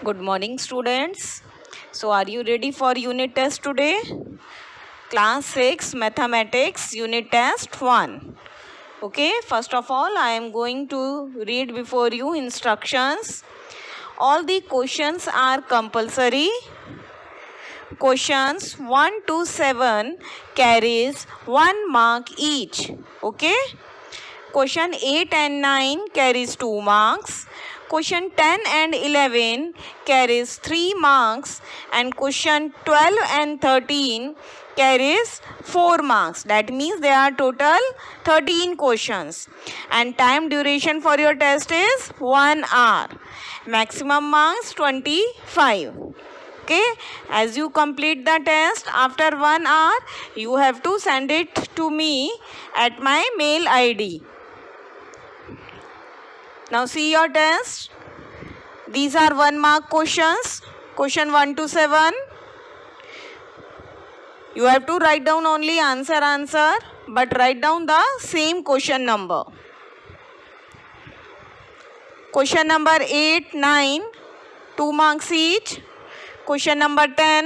Good morning, students. So, are you ready for unit test today? Class 6 Mathematics Unit Test 1. Okay, first of all, I am going to read before you instructions. All the questions are compulsory. Questions 1 to 7 carries 1 mark each. Okay. Question 8 and 9 carries 2 marks. Question 10 and 11 carries 3 marks. And question 12 and 13 carries 4 marks. That means there are total 13 questions. And time duration for your test is 1 hour. Maximum marks 25. Okay, as you complete the test after 1 hour, you have to send it to me at my mail ID. Now see your test. These are 1 mark questions. Question 1 to 7. You have to write down only answer, but write down the same question number. Question number 8, 9, 2 marks each. Question number 10.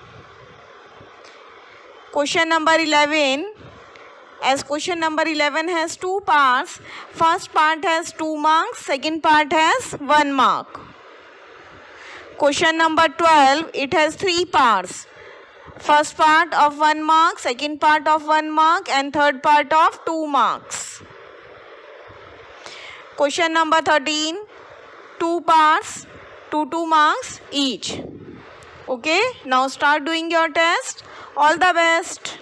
Question number 11. As question number 11 has 2 parts, first part has 2 marks, second part has 1 mark. Question number 12, it has 3 parts. First part of 1 mark, second part of 1 mark and third part of 2 marks. Question number 13, 2 parts, 2 marks each. Okay, now start doing your test. All the best.